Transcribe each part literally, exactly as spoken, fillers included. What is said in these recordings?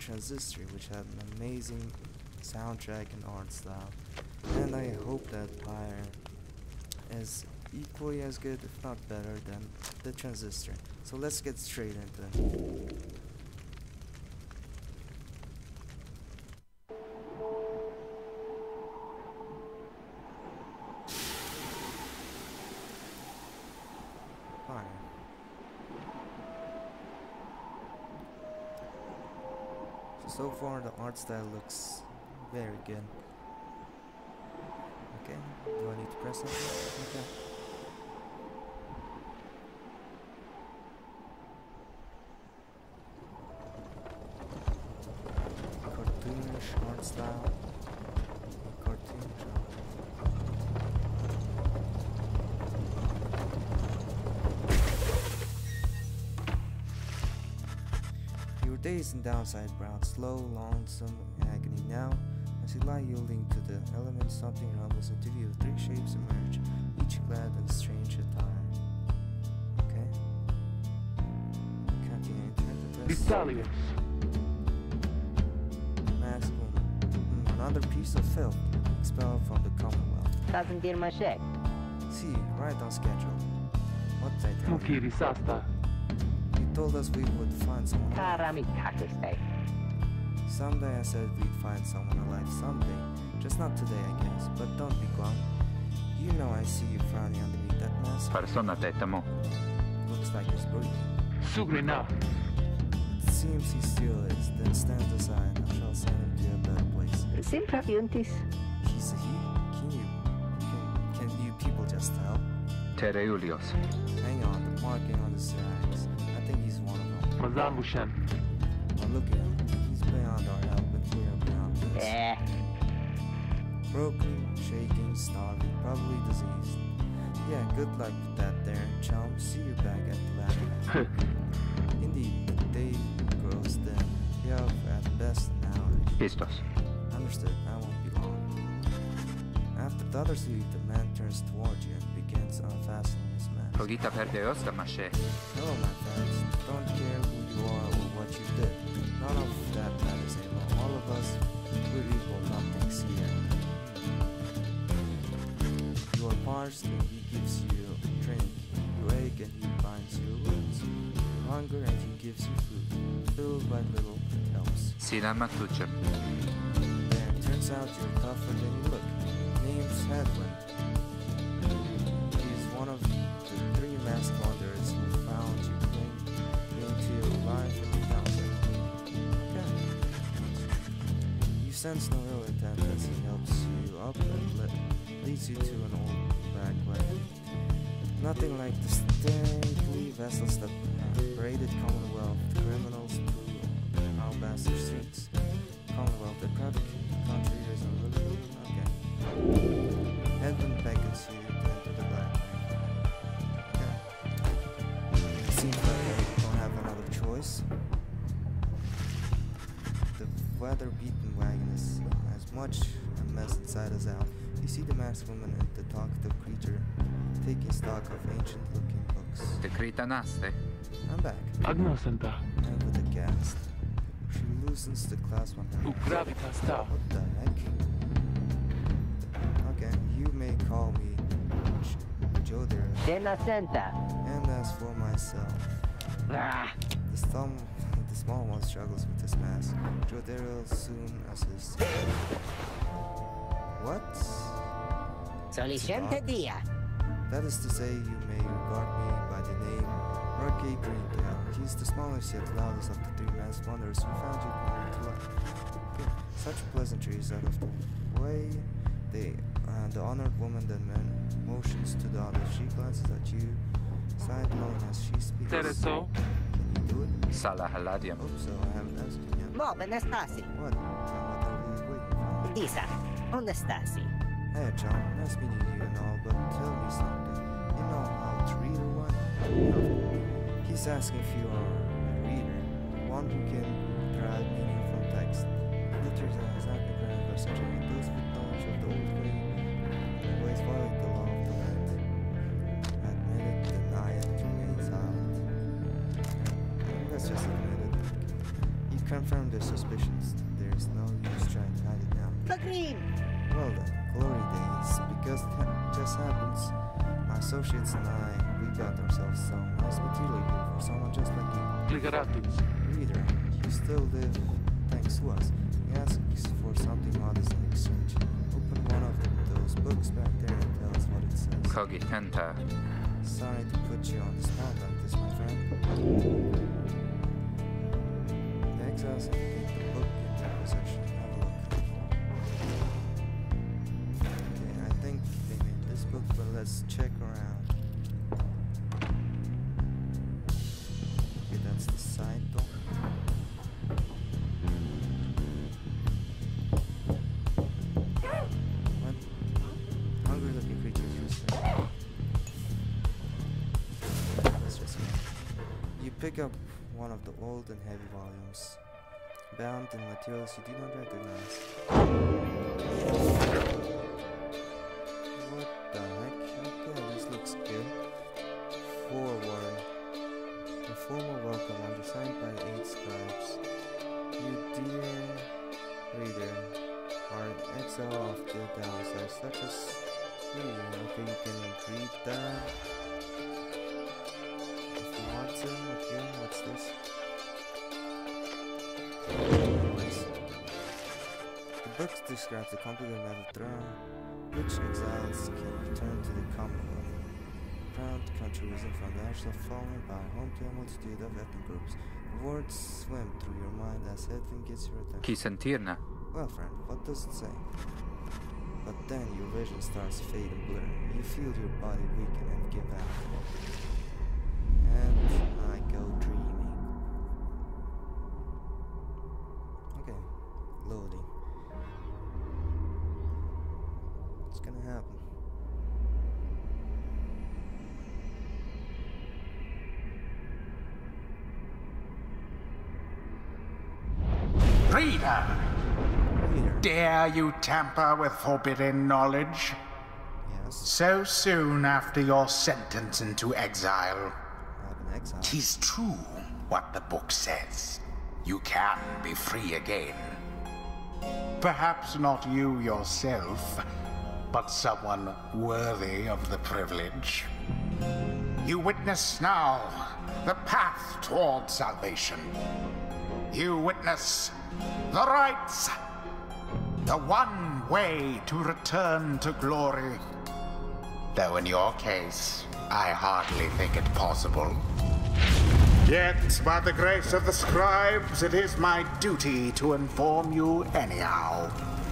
Transistor, which had an amazing soundtrack and art style. And I hope that Pyre is equally as good, if not better, than the Transistor. So let's get straight into it. So far the art style looks very good. Okay, do I need to press something? Okay. Cartoonish art style. Cartoonish art. Days and downside brown, slow, lonesome agony. Now, as you lie yielding to the elements, something rumbles into view. Three shapes emerge, each clad in strange attire. Okay. Continue. Exiles. Masked woman. Hmm, another piece of filth expelled from the Commonwealth. Doesn't deal my shit. See, right on schedule. What did I tell you? Risasta. You told us we would find someone alive. Someday I said we'd find someone alive someday. Just not today, I guess. But don't be glum. You know I see you frowning underneath that mask. Persona tetamo. Looks like he's breathing. Sugrina. It seems he still is. Then stand aside. I shall send him to a better place. Simpraviuntis. He's a he? Can you... Can, can you people just tell? Tereulios. Hang on, the marking on his rags. I think he's one of them. Mazambushan. Well, look at him. He's beyond our help, and we're beyond his. Eh. Broken, shaking, starving, probably diseased. Yeah, good luck with that there, chum. See you back at the lab. Indeed, the day grows dim. We have at best an hour. Pistos. Understood, I won't be long. After the others leave, the man turns toward you and begins unfastening his mask. Progita perde osta mashe. Hello, my friends. Don't care who you are or what you did. None of that matters anymore. All of us, we're equal, nothing's here. You are parched and he gives you drink. You ache and he binds your wounds. You hunger and he gives you food. Little by little, it helps. Sina matucem. There, it turns out you're tougher than you look. Name's Hedwin. He's one of the three masked wanderers who found you clinging to your life and you found him. Okay. You sense no ill intent as he helps you up and le leads you to an old back way. Nothing like the stately vessels that have paraded Commonwealth criminals through alabaster streets. Commonwealth, the crowded country is a little... Okay. Edmund beckons you to enter the black lane. Okay. Seems like I don't have another choice. The weather-beaten wagon is as much a mess inside as out. You see the masked woman and the talkative creature taking stock of ancient-looking books. The Cretanaste. I'm back. Agnosenta. And with a ghast. She loosens the clasp on her. Ugravitas ta. What the heck? Okay, you may call me Joe there. Denacenta. And as for myself, Ah. the, thumb, the small one struggles with his mask. Jodero soon assists. What? Solicente dia. That is to say, you may regard me by the name Murky Greentail. He's the smallest yet loudest of the three masked wanderers who found you coming to life. Okay. Such pleasantries out of the way. They, uh, the honored woman then man motions to the other. She glances at you, sidelong as she speaks. Tereso. Can you do it? Sala haladium. Hope so. I haven't asked you yet. Mo, Benestasi. What? Now what are we waiting for? Disa. Onestasi. Hey, John. Nice meeting you and all, but tell me something. You know how to read or what? No. He's asking if you are a reader, one who can derive meaning from text. Literature has not been granted by such a those with knowledge of the old way, and ways violate the law of the land. Admit it, deny it, remain silent. Let's just admit it. You confirm this as suspicions. There's no use trying to hide it now. The green! Well then, glory days, because it ha just happens. My associates and I, we got ourselves some nice material here for someone just like you. Rites. Reader, you still live thanks to us. He asks for something modest in exchange. Open one of the, those books back there and tell us what it says. Cogitenta. Sorry to put you on the spot like this, my friend. The exiles have taken the book in their possession. Have a look. Okay, I think they made this book, but let's check around. Okay, that's the side door. What? Hungry looking creatures, you say? Let's just go. You pick up one of the old and heavy volumes, bound in materials you do not recognize. What the heck? Okay, this looks good. Forward. A formal welcome undersigned by eight scribes. You dear reader are an exile of the downside, such as me. Okay, you can read that. Watson, okay, what's this? Anyways, the book describes the complicated metal throne, which exiles can return to the Commonwealth. Proud country risen from the ashes of fallen by home to a multitude of ethnic groups. Words swim through your mind as headwind gets your attention. Chi sentirna? Well, friend, what does it say? But then your vision starts to fade and blur. You feel your body weaken and give out. And I go dreaming. Okay, loading. What's gonna happen? Reader! Reader. Dare you tamper with forbidden knowledge? Yes, So soon after your sentence into exile. I've been exiled. Tis true what the book says. You can be free again. Perhaps not you yourself, but someone worthy of the privilege. You witness now the path toward salvation. You witness the rites, the one way to return to glory. Though in your case, I hardly think it possible. Yet, by the grace of the scribes, it is my duty to inform you anyhow.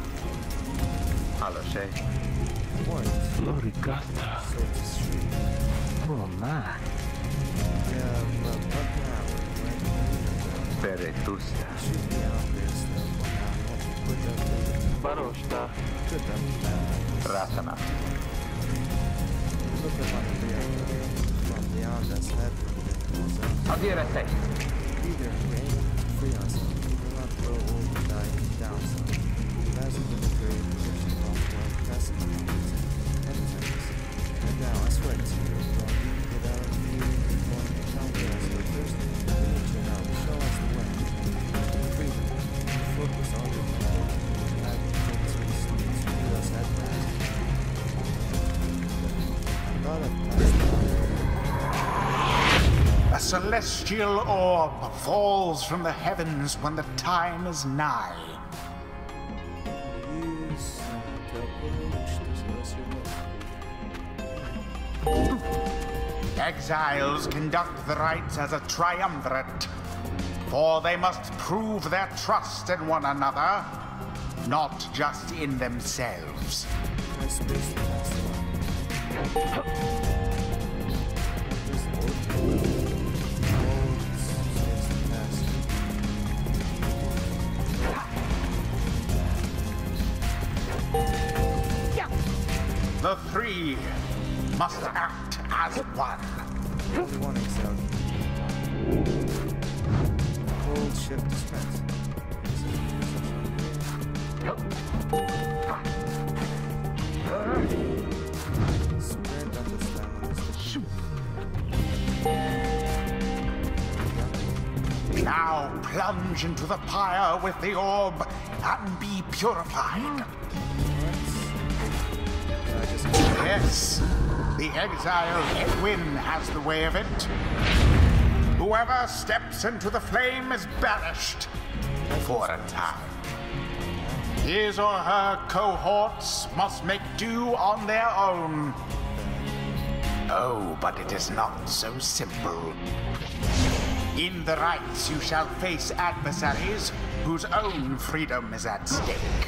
Allo sei. What? Floricata. So it's a street. Oh my. Yeah, but what now? Where Peretusta. should be out there still. But now we have to put that later. Barosta. Good that we have. Ratana. Look at my rear from beyond that's head from the Adire sei. Either way, free us. We will not grow old and die down some. Last of the great position of one passing and temples. And now, I swear to you, don't get out of here before you encounter us. But first, we need you now to show us the way. Freedom. Focus on your people. Have things we need to do us at last. Not at last. A celestial orb falls from the heavens when the time is nigh. Use the approach to celestial. Exiles conduct the rites as a triumvirate, for they must prove their trust in one another, not just in themselves. My space last one. This old old space past. The three must act as one. Only one exile. Hold shift to sprint. Sprint at this time on this shoot. Now plunge into the pyre with the orb and be purified. I just Yes, the exile Edwin has the way of it. Whoever steps into the flame is banished for a time. His or her cohorts must make do on their own. Oh, but it is not so simple. In the Rites, you shall face adversaries whose own freedom is at stake.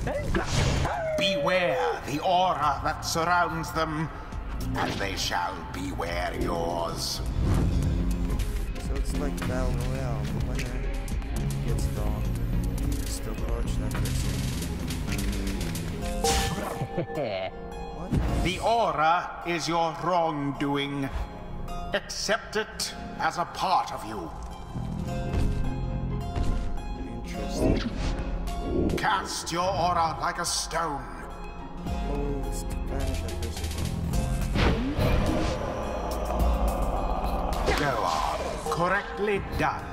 Beware the aura that surrounds them, and they shall beware yours. So it's like Battle Royale. The winner gets dogged. You still approach that person. What? The aura is your wrongdoing. Accept it as a part of you. Interesting. Cast your aura like a stone. Closed. Banish that person. Go on. Correctly done.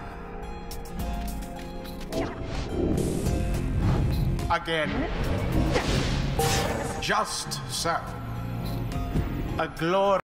Again. Just so. A glory.